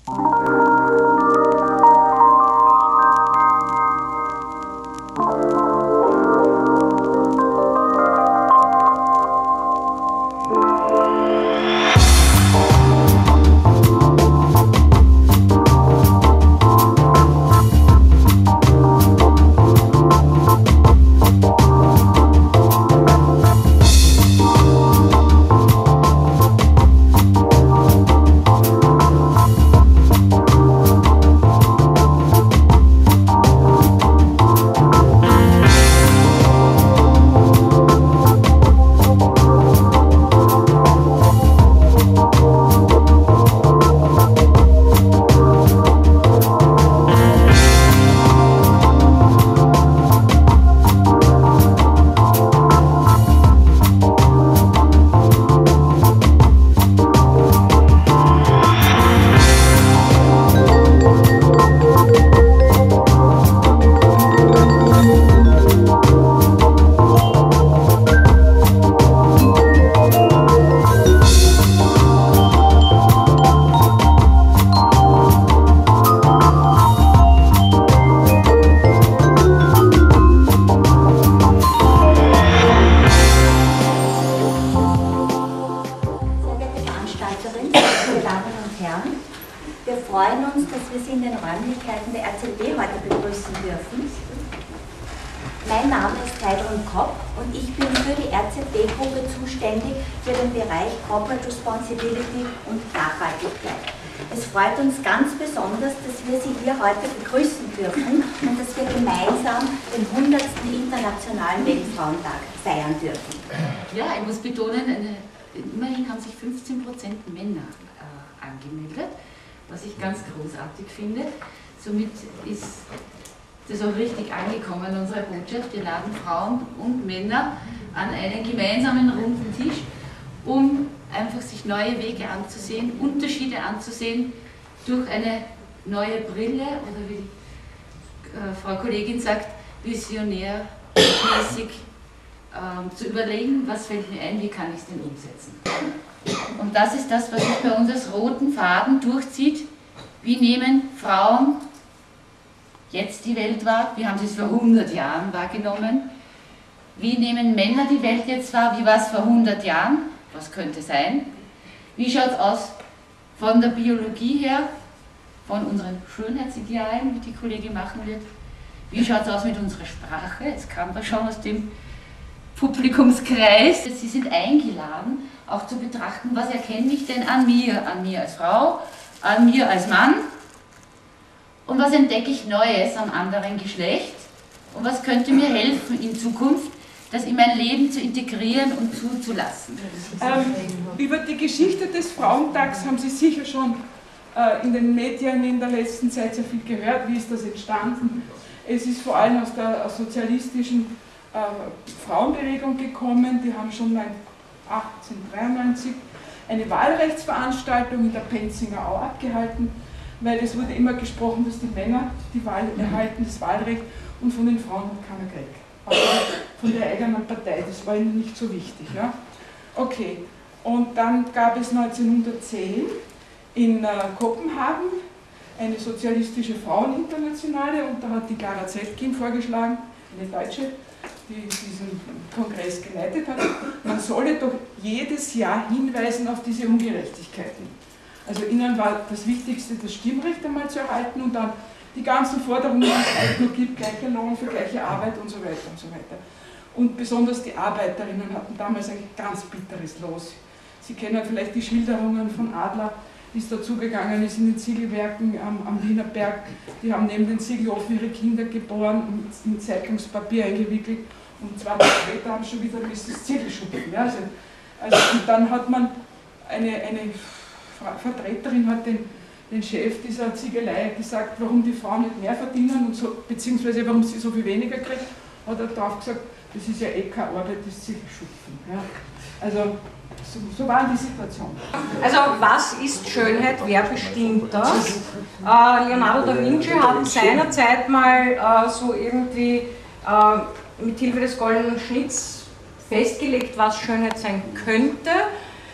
Mein Name ist Heidrun Kopp und ich bin für die RZB-Gruppe zuständig für den Bereich Corporate Responsibility und Nachhaltigkeit. Es freut uns ganz besonders, dass wir Sie hier heute begrüßen dürfen und dass wir gemeinsam den 100. Internationalen Weltfrauentag feiern dürfen. Ja, ich muss betonen, immerhin haben sich 15% Männer angemeldet, was ich ganz großartig finde. Somit ist das auch richtig angekommen, unsere Botschaft. Wir laden Frauen und Männer an einen gemeinsamen runden Tisch, um einfach sich neue Wege anzusehen, Unterschiede anzusehen, durch eine neue Brille oder wie Frau Kollegin sagt, visionärmäßig zu überlegen, was fällt mir ein, wie kann ich es denn umsetzen. Und das ist das, was sich bei uns als roten Faden durchzieht. Wie nehmen Frauen jetzt die Welt wahr? Wie haben sie es vor 100 Jahren wahrgenommen? Wie nehmen Männer die Welt jetzt wahr? Wie war es vor 100 Jahren? Was könnte sein? Wie schaut es aus von der Biologie her, von unseren Schönheitsidealen, wie die Kollegin machen wird? Wie schaut es aus mit unserer Sprache? Jetzt kam das schon aus dem Publikumskreis. Sie sind eingeladen, auch zu betrachten, was erkenne ich denn an mir als Frau, an mir als Mann und was entdecke ich Neues am anderen Geschlecht und was könnte mir helfen in Zukunft, das in mein Leben zu integrieren und zuzulassen. Über die Geschichte des Frauentags haben Sie sicher schon in den Medien in der letzten Zeit sehr viel gehört. Wie ist das entstanden? Es ist vor allem aus der sozialistischen Frauenbewegung gekommen. Die haben schon 1893 eine Wahlrechtsveranstaltung in der Penzinger Au abgehalten, weil es wurde immer gesprochen, dass die Männer die Wahl erhalten, das Wahlrecht, und von den Frauen hat keiner gekriegt. Also von der eigenen Partei, das war ihnen nicht so wichtig. Ja? Okay, und dann gab es 1910 in Kopenhagen eine sozialistische Fraueninternationale und da hat die Clara Zetkin vorgeschlagen, eine Deutsche, die diesen Kongress geleitet hat, man solle doch jedes Jahr hinweisen auf diese Ungerechtigkeiten. Also ihnen war das Wichtigste, das Stimmrecht einmal zu erhalten und dann die ganzen Forderungen, die es eigentlich noch gibt, gleicher Lohn für gleiche Arbeit und so weiter und so weiter. Und besonders die Arbeiterinnen hatten damals ein ganz bitteres Los. Sie kennen vielleicht die Schilderungen von Adler, wie es dazugegangen ist in den Ziegelwerken am Wiener Berg. Die haben neben den Ziegelofen ihre Kinder geboren und in Zeitungspapier eingewickelt und 2 Tage später haben sie schon wieder das Ziegel schupfen. Ja, und dann hat man eine Vertreterin hat den Chef dieser Ziegelei gesagt, warum die Frauen nicht mehr verdienen und so, beziehungsweise warum sie so viel weniger kriegen, hat er darauf gesagt, das ist ja eh keine Arbeit, das Ziegelschupfen. Ja. Also so war die Situation. Also was ist Schönheit, wer bestimmt das? Leonardo da Vinci hat seinerzeit mal so irgendwie mit Hilfe des goldenen Schnitts festgelegt, was Schönheit sein könnte.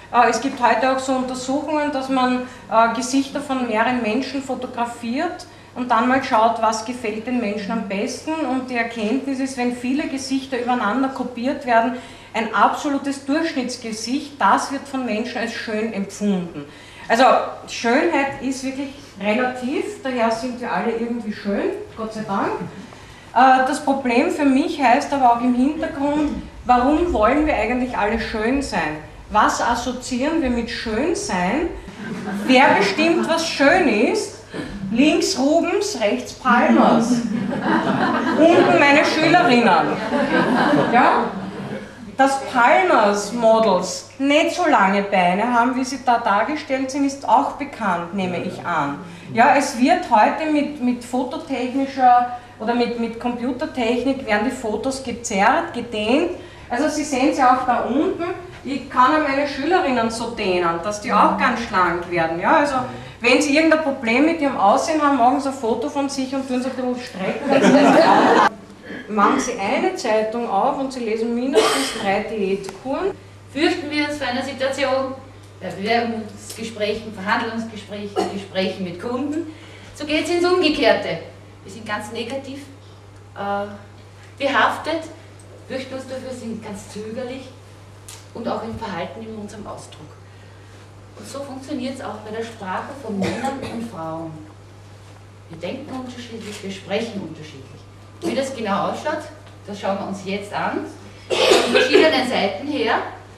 Es gibt heute auch so Untersuchungen, dass man Gesichter von mehreren Menschen fotografiert und dann mal schaut, was gefällt den Menschen am besten. Und die Erkenntnis ist, wenn viele Gesichter übereinander kopiert werden, ein absolutes Durchschnittsgesicht, das wird von Menschen als schön empfunden. Also Schönheit ist wirklich relativ, daher sind wir alle irgendwie schön, Gott sei Dank. Das Problem für mich heißt aber auch im Hintergrund, warum wollen wir eigentlich alle schön sein? Was assoziieren wir mit schön sein? Wer bestimmt, was schön ist? Links Rubens, rechts Palmers. Unten meine Schülerinnen. Ja? Dass Palmers Models nicht so lange Beine haben, wie sie da dargestellt sind, ist auch bekannt, nehme ich an. Ja, es wird heute mit fototechnischer oder mit Computertechnik werden die Fotos gezerrt, gedehnt. Also Sie sehen sie auch da unten. Ich kann ja meine Schülerinnen so dehnen, dass die auch ganz schlank werden. Ja, also wenn Sie irgendein Problem mit ihrem Aussehen haben, machen Sie ein Foto von sich und tun Sie ein bisschen strecken. Machen Sie eine Zeitung auf und Sie lesen mindestens 3 Diätkuren. Fürchten wir uns vor einer Situation bei Bewerbungsgesprächen, Verhandlungsgesprächen, Gesprächen mit Kunden, so geht es ins Umgekehrte. Wir sind ganz negativ behaftet, fürchten uns dafür, sind ganz zögerlich und auch im Verhalten, in unserem Ausdruck. Und so funktioniert es auch bei der Sprache von Männern und Frauen. Wir denken unterschiedlich, wir sprechen unterschiedlich. Wie das genau ausschaut, das schauen wir uns jetzt an, von verschiedenen Seiten her.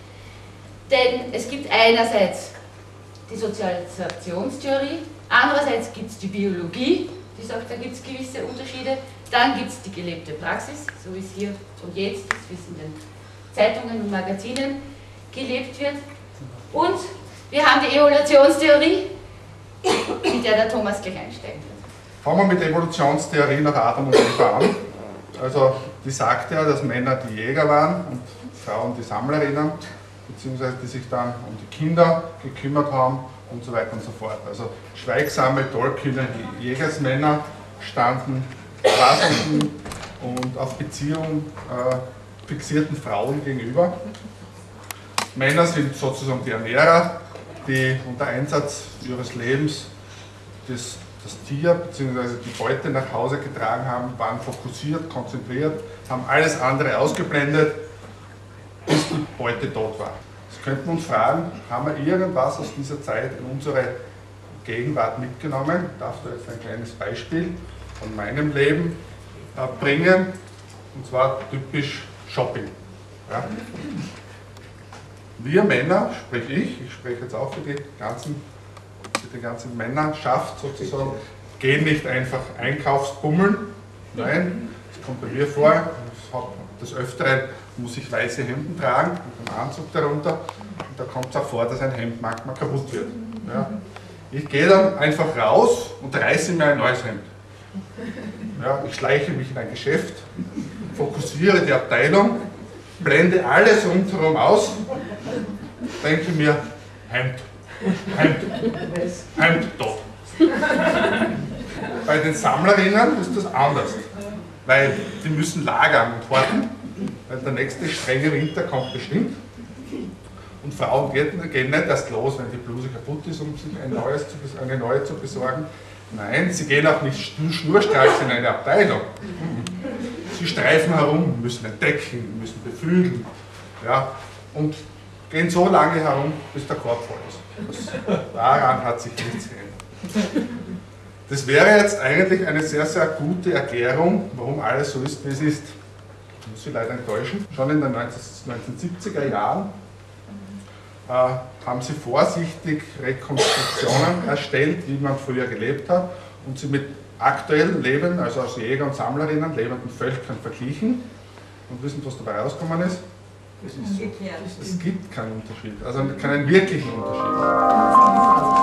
Denn es gibt einerseits die Sozialisationstheorie, andererseits gibt es die Biologie, die sagt, da gibt es gewisse Unterschiede, dann gibt es die gelebte Praxis, so wie es hier und jetzt ist, wie es in den Zeitungen und Magazinen gelebt wird. Und wir haben die Evolutionstheorie, mit der Thomas gleich einsteigen wird. Fangen wir mit der Evolutionstheorie nach Adam und Eva an. Also die sagt ja, dass Männer die Jäger waren und Frauen die Sammlerinnen, beziehungsweise die sich dann um die Kinder gekümmert haben und so weiter und so fort. Also schweigsame, tollkühne Jägersmänner standen passenden und auf Beziehung fixierten Frauen gegenüber. Männer sind sozusagen die Ernährer, die unter Einsatz ihres Lebens das Tier bzw. die Beute nach Hause getragen haben, waren fokussiert, konzentriert, haben alles andere ausgeblendet, bis die Beute tot war. Jetzt könnten wir uns fragen, haben wir irgendwas aus dieser Zeit in unsere Gegenwart mitgenommen? Ich darf da jetzt ein kleines Beispiel von meinem Leben bringen, und zwar typisch Shopping. Ja. Wir Männer, sprich ich spreche jetzt auch für die ganze Männerschaft sozusagen, gehen nicht einfach Einkaufsbummeln. Nein, das kommt bei mir vor. Des Öfteren muss ich weiße Hemden tragen mit einem Anzug darunter. Und da kommt es auch vor, dass ein Hemd manchmal kaputt wird. Ja. Ich gehe dann einfach raus und reiße mir ein neues Hemd. Ja, ich schleiche mich in ein Geschäft, fokussiere die Abteilung, blende alles rundherum aus, denke mir, Hemd, tot. Bei den Sammlerinnen ist das anders, weil die müssen lagern und warten, weil der nächste strenge Winter kommt bestimmt. Und Frauen gehen nicht erst los, wenn die Bluse kaputt ist, um sich eine neue zu besorgen. Nein, sie gehen auch nicht schnurstracks in eine Abteilung. Sie streifen herum, müssen entdecken, müssen beflügeln, ja, und gehen so lange herum, bis der Korb voll ist. Daran hat sich nichts geändert. Das wäre jetzt eigentlich eine sehr, sehr gute Erklärung, warum alles so ist, wie es ist. Ich muss Sie leider enttäuschen. Schon in den 1970er Jahren haben sie vorsichtig Rekonstruktionen erstellt, wie man früher gelebt hat, und sie mit aktuell lebenden, also aus Jäger und Sammlerinnen, lebenden Völkern verglichen. Und wissen, was dabei rausgekommen ist? Es gibt keinen Unterschied, also keinen wirklichen Unterschied.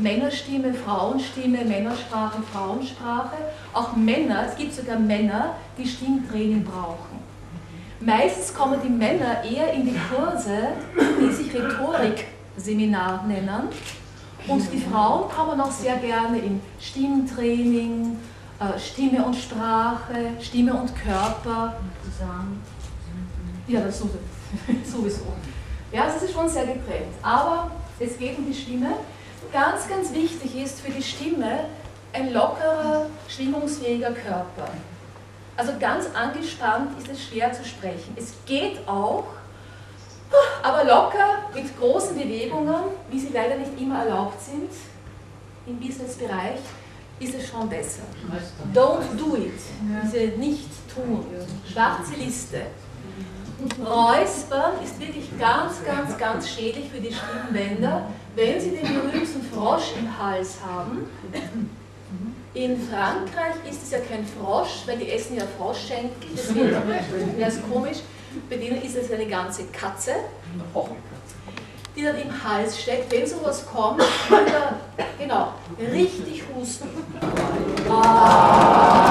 Männerstimme, Frauenstimme, Männersprache, Frauensprache. Auch Männer, es gibt sogar Männer, die Stimmtraining brauchen. Meistens kommen die Männer eher in die Kurse, die sich Rhetorik-Seminar nennen. Und die Frauen kommen auch sehr gerne in Stimmtraining, Stimme und Sprache, Stimme und Körper. Ja, das sowieso. Ja, das ist schon sehr getrennt. Aber es geht um die Stimme. Ganz, ganz wichtig ist für die Stimme ein lockerer, schwingungsfähiger Körper. Also ganz angespannt ist es schwer zu sprechen. Es geht auch, aber locker mit großen Bewegungen, wie sie leider nicht immer erlaubt sind im Businessbereich, ist es schon besser. Don't do it, diese nicht tun, schwarze Liste. Räuspern ist wirklich ganz, ganz, ganz schädlich für die Stimmbänder, wenn Sie den berühmten Frosch im Hals haben. In Frankreich ist es ja kein Frosch, weil die essen ja Froschschenkel, deswegen wäre es komisch. Bei denen ist es eine ganze Katze, die dann im Hals steckt. Wenn sowas kommt, kann er, genau, richtig husten.